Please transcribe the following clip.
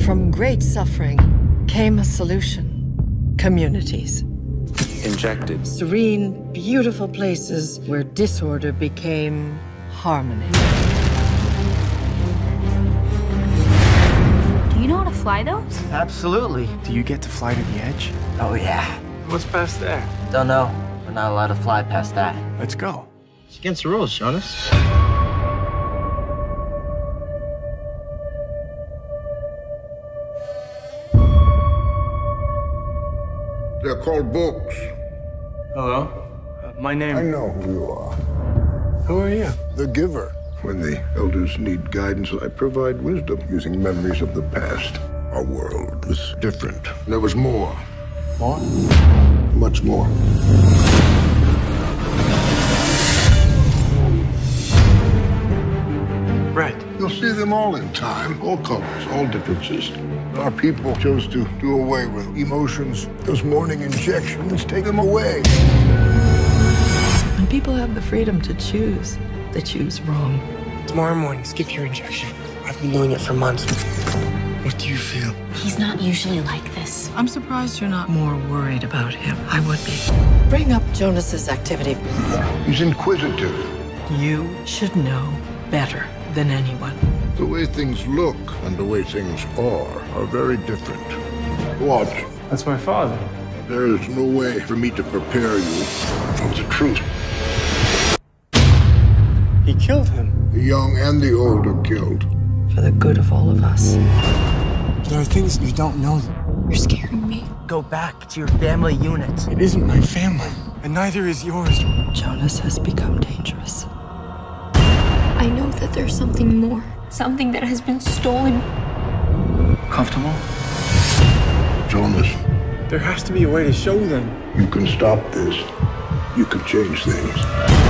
From great suffering came a solution. Communities. Injected. Serene, beautiful places where disorder became harmony. Do you know how to fly those? Absolutely. Do you get to fly to the edge? Oh, yeah. What's past there? Don't know. We're not allowed to fly past that. Let's go. It's against the rules, Jonas. They're called books. Hello? My name... I know who you are. Who are you? The giver. When the elders need guidance, I provide wisdom using memories of the past. Our world was different. There was more. More? Much more. Red. You'll see them all in time. All colors, all differences. Our people chose to do away with emotions. Those morning injections take them away. When people have the freedom to choose, they choose wrong. Tomorrow morning, skip your injection. I've been doing it for months. What do you feel? He's not usually like this. I'm surprised you're not more worried about him. I would be. Bring up Jonas's activity. He's inquisitive. You should know better than anyone. The way things look and the way things are very different. Watch. That's my father. There is no way for me to prepare you for the truth. He killed him. The young and the old are killed. For the good of all of us. There are things you don't know. You're scaring me. Go back to your family unit. It isn't my family, and neither is yours. Jonas has become dangerous. I know that there's something more. Something that has been stolen. Comfortable? Jonas, There has to be a way to show them. you can stop this. You can change things.